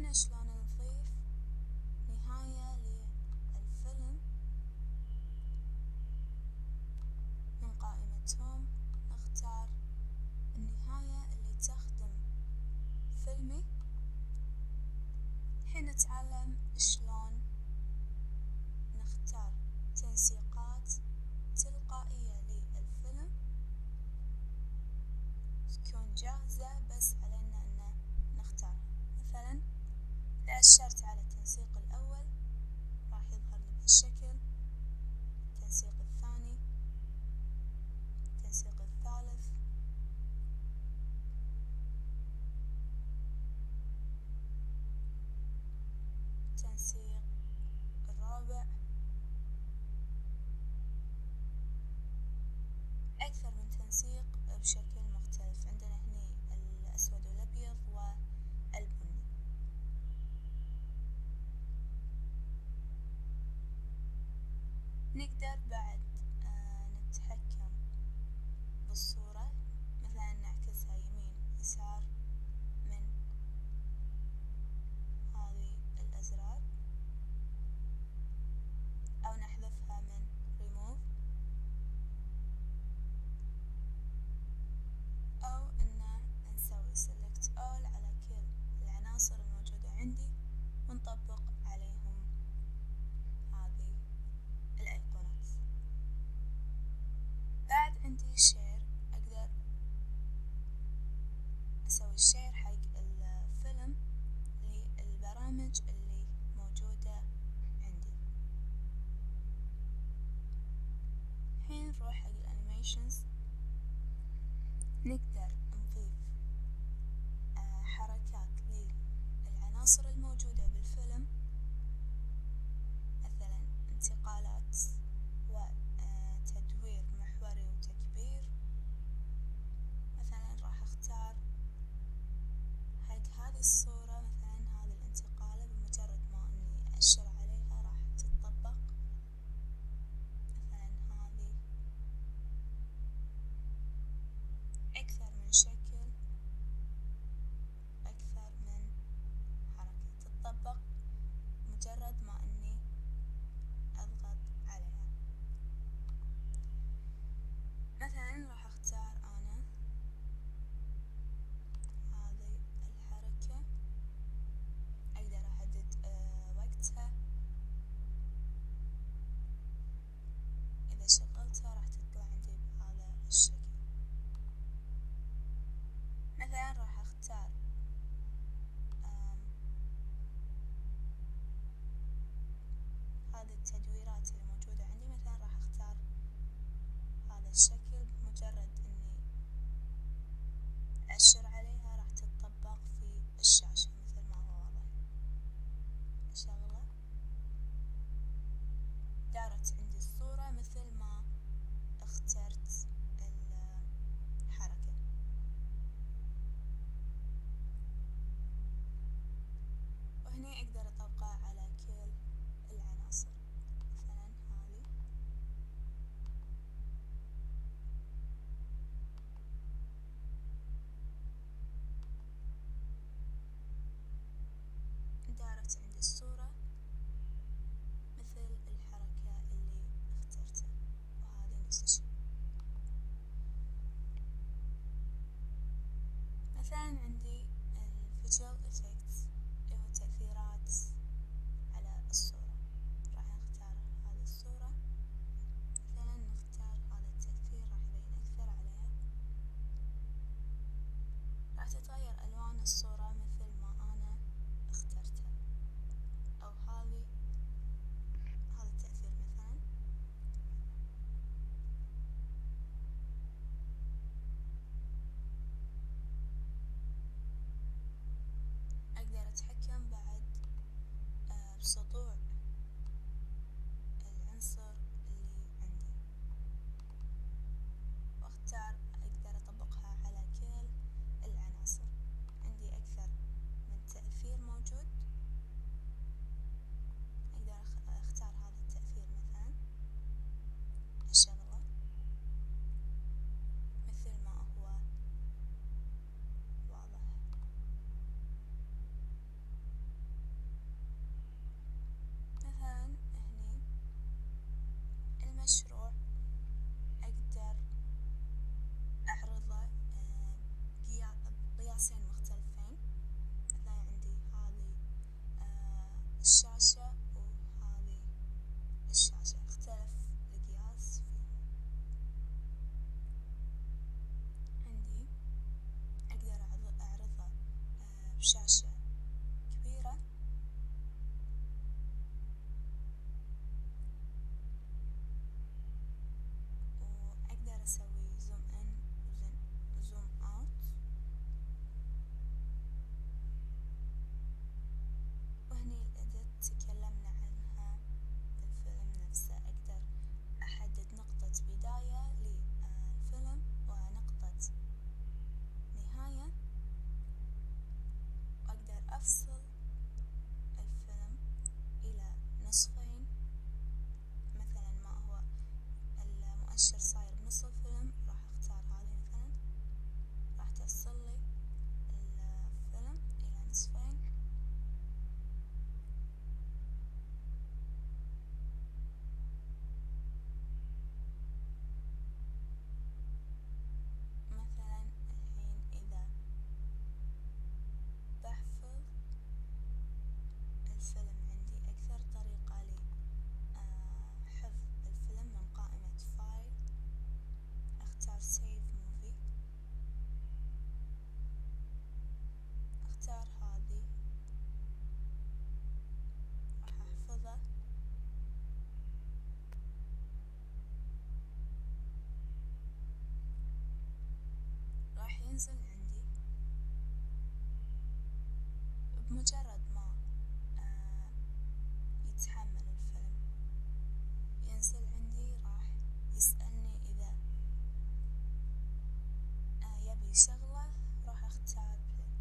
هنا شلون نضيف نهاية للفيلم من قائمة هوم، نختار النهاية اللي تخدم فيلمي. الحين نتعلم شلون نختار تنسيقات تلقائية للفيلم تكون جاهزة بس علينا أن نختارها. مثلا إذا أشرت على التنسيق الأول راح يظهر لي بهالشكل، التنسيق الثاني، التنسيق الثالث، التنسيق الرابع، أكثر من تنسيق بشكل مختلف. عندنا هني الأسود والأبيض والبني. نقدر بعد نتحكم بالصورة، مثلا نعكسها يمين يسار من هذه الأزرار، أو نحذفها من remove، أو إن نسوي select all على كل العناصر الموجودة عندي ونطبق عليهم هذه الأيقونات. بعد عندي share، أقدر أسوي share حق الفيلم للبرامج اللي موجودة عندي. الحين نروح حق الانيميشنز، نقدر نضيف حركات للعناصر الموجودة بالفيلم، مثلا انتقالات وتدوير محوري وتكبير. مثلا راح اختار حق هذه الصورة مثلا هذه الانتقالة، بمجرد ما اني اشر عليها راح تتطبق. مثلا هذه اكثر من شكل، اكثر من حركة تتطبق مجرد ما اني اضغط عليها. مثلا راح اختار انا هذه الحركة، اقدر احدد وقتها، اذا شغلتها راح تطلع عندي بهذا الشكل. مثلا راح اختار هذه التدويرات اللي موجودة عندي، مثلا راح اختار هذا الشكل، بمجرد اني أشر عليها راح تتطبق في الشاشة مثل ما هو واضح. أشغله، دارت عندي الصورة مثل ما اخترت الحركة. وهني أقدر أطبقها على كل العناصر. مثلا هذه دارت عندي الصورة مثل الحركة اللي اخترتها، وهذه نفس الشيء. مثلا عندي visual effects اللي هو تأثيرات على الصورة، راح نختار هذه الصورة، مثلا نختار هذا التأثير راح يبين أكثر عليها، راح تتغير ألوان الصورة مثل ما أنا اخترتها. أو هذا التأثير مثلا أقدر أتحكم بعد بسطوع الشاشة وهذه الشاشة، اختلف القياس فيهم. عندي أقدر أعرضه بشاشة كبيرة، وأقدر أسوي زوم إن وزوم أوت، وهني الإيديت تكلمنا عنها في الفيلم نفسه. أقدر أحدد نقطة بداية للفيلم ونقطة نهاية، وأقدر أفصل الفيلم إلى نصفين. مثلا ما هو المؤشر صاير بنص الفيلم، راح أختار هذه مثلا، راح تفصل لي الفيلم إلى نصفين. مثلا الحين إذا بحفظ الفيلم، عندي أكثر طريقة لحفظ الفيلم من قائمة فايل، أختار سيف موفي، أختار هذه، راح أحفظه. راح ينزل عندي، بمجرد ما يتحمل الفيلم ينزل عندي، راح يسألني إذا يبي شغله، راح أختار بلاي.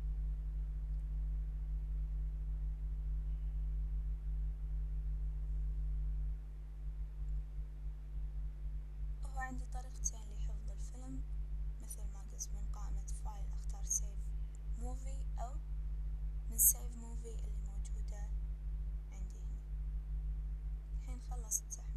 وهو عندي طريقتين لحفظ الفيلم مثل ما قلت، من قائمة فايل أختار سيف موفي، أو من سيف موفي اللي موجودة عندي هنا. الحين خلصت.